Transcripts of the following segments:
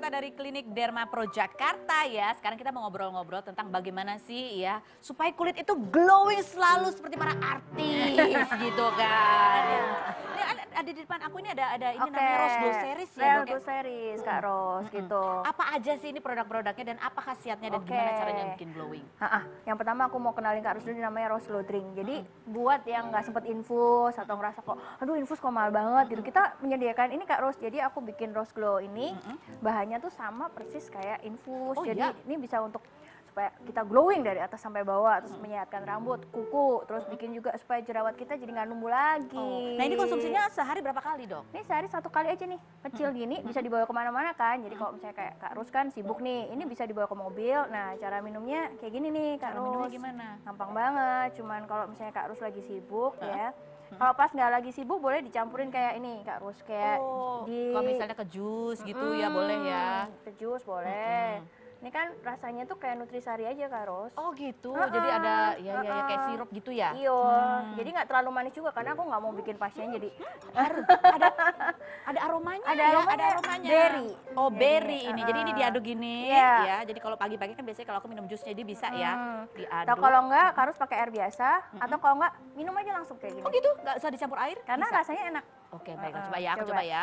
Tirta dari Klinik Derma Pro Jakarta ya. Sekarang kita mau ngobrol-ngobrol tentang bagaimana sih ya supaya kulit itu glowing selalu seperti para artis gitu kan. Ini ada di depan aku ini ada ini namanya Rose Glow Series ya. Rose Glow Series Kak Rose gitu. Apa aja sih ini produk-produknya dan apa khasiatnya dan gimana caranya bikin glowing? Yang pertama aku mau kenalin Kak Rose dulu, namanya Rose Glow Drink. Jadi buat yang nggak sempet infus atau ngerasa kok aduh infus kok mahal banget gitu, kita menyediakan ini Kak Rose. Jadi aku bikin Rose Glow ini bahannya tuh sama persis kayak infus. Jadi ini bisa untuk supaya kita glowing dari atas sampai bawah, terus menyehatkan rambut, kuku, terus bikin juga supaya jerawat kita jadi nggak numbuh lagi. Nah ini konsumsinya sehari berapa kali dok? Ini sehari 1 kali aja nih, kecil gini, bisa dibawa kemana-mana kan. Jadi kalau misalnya kayak Kak Rus kan sibuk nih, ini bisa dibawa ke mobil. Nah cara minumnya kayak gini nih Kak Rus. Minumnya gimana? Gampang banget, cuman kalau misalnya Kak Rus lagi sibuk ya. Kalau pas nggak lagi sibuk boleh dicampurin kayak ini Kak Rus, kayak kalau misalnya ke jus gitu ya boleh ya? Ke jus boleh. Ini kan rasanya tuh kayak nutrisari aja Kak Ros. Oh gitu, jadi ada ya kayak sirup gitu ya? Iya, jadi nggak terlalu manis juga karena aku nggak mau bikin pasien jadi ada aromanya. Ada aromanya. Berry. Oh berry ini, jadi ini diaduk gini ya. Jadi kalau pagi-pagi kan biasanya kalau aku minum jus jadi bisa ya diaduk. Atau kalau nggak Kak Ros pakai air biasa, atau kalau nggak minum aja langsung kayak gini. Oh gitu, nggak usah dicampur air? Karena rasanya enak. Oke baiklah, coba ya, aku coba ya.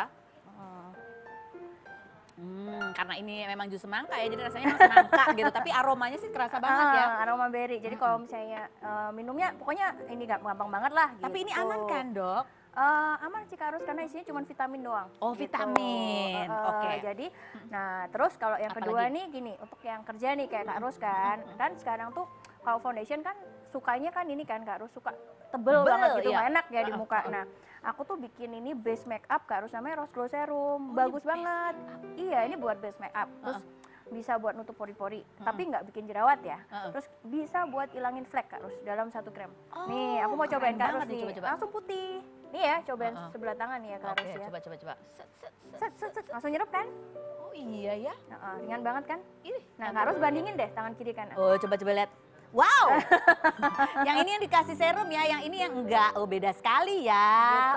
Karena ini memang jus semangka ya, jadi rasanya memang semangka gitu, tapi aromanya sih kerasa banget ya. Aroma berry, jadi kalau misalnya minumnya pokoknya ini gampang banget lah gitu. Tapi ini aman kan dok? Aman sih Kak Rus, karena isinya cuma vitamin doang. Oh gitu. vitamin, oke. Jadi, nah terus kalau yang kedua nih gini, untuk yang kerja nih kayak Kak Rus kan sekarang tuh kalau foundation kan sukanya kan ini kan Kak Rus suka tebel banget gitu, nggak enak ya di muka. Nah aku tuh bikin ini base makeup Kak Rus, namanya Rose Glow Serum, bagus banget. Iya ini buat base makeup, terus bisa buat nutup pori-pori, tapi nggak bikin jerawat ya. Terus bisa buat ilangin flek Kak Rus dalam 1 krem. Nih aku mau cobain Kak Rus nih, langsung putih. Nih ya, cobain sebelah tangan nih ya Kak Rus ya. Coba. Set, langsung nyerap kan? Oh iya ya. Ringan banget kan? Nah Kak Rus bandingin deh tangan kiri kanan. Oh coba lihat. Wow, yang ini yang dikasih serum ya, yang ini yang enggak. Oh beda sekali ya.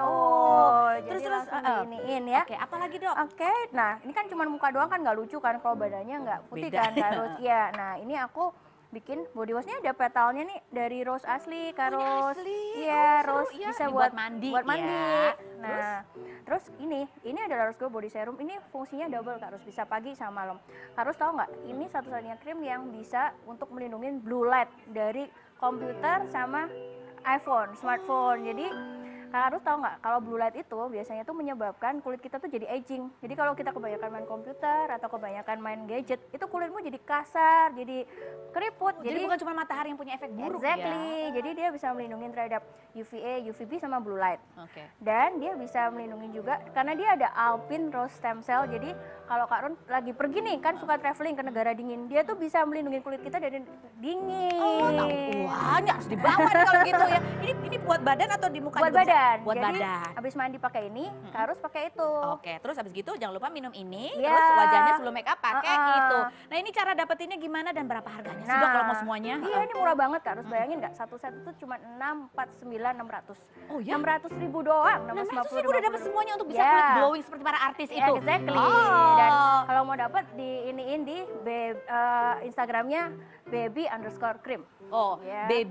Terus iniin ya. Oke, apa lagi dok? Oke, nah ini kan cuma muka doang kan nggak lucu kan kalau badannya nggak putih kan Rose. Iya, nah ini aku bikin body washnya ada petalnya nih dari rose asli Kak Rose. Iya, rose bisa buat mandi. Ya. Nah, terus ini adalah Rose Glow Body Serum. Ini fungsinya double Kak Rose, bisa pagi sama malam. Kak Rose tahu nggak? Ini satu-satunya krim yang bisa untuk melindungi blue light dari komputer sama iPhone, smartphone. Jadi Kak Rus tahu nggak, kalau blue light itu biasanya tuh menyebabkan kulit kita tuh jadi aging. Jadi kalau kita kebanyakan main komputer atau kebanyakan main gadget, itu kulitmu jadi kasar, jadi keriput. Jadi bukan cuma matahari yang punya efek buruk ya? Jadi dia bisa melindungi terhadap UVA, UVB sama blue light. Dan dia bisa melindungi juga, karena dia ada Alpine Rose Stem Cell. Jadi kalau Kak Ron lagi pergi nih, kan suka traveling ke negara dingin, dia tuh bisa melindungi kulit kita dari dingin. Oh tahu, wah ini harus dibawa nih kalau gitu ya. Ini buat badan atau di muka? Buat badan. Buat jadi, badan. Habis mandi pakai ini, harus pakai itu. Oke, terus habis gitu jangan lupa minum ini, terus wajahnya sebelum make up pakai itu. Nah ini cara dapetinnya gimana dan berapa harganya sih dok kalau mau semuanya? Iya ini murah banget Kak, harus bayangin nggak? Satu set itu cuma 649.600. Oh ya? 600.000 doang. 600.000 udah dapat semuanya untuk bisa kulit glowing seperti para artis itu. Exactly. Dan kalau mau dapat iniin di Instagramnya baby_cream. Oh,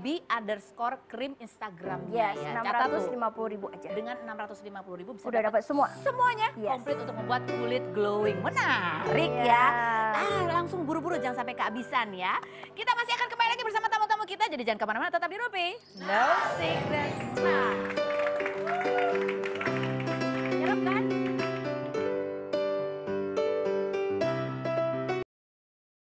baby_cream Instagramnya ya. 650.000 aja. Dengan 650.000 bisa udah dapat semua. Semuanya komplit untuk membuat kulit glowing. Menarik ya. Langsung buru-buru jangan sampai kehabisan ya. Kita masih akan kembali lagi bersama tamu-tamu kita. Jadi jangan kemana-mana, tetap di Rupi. No Secret.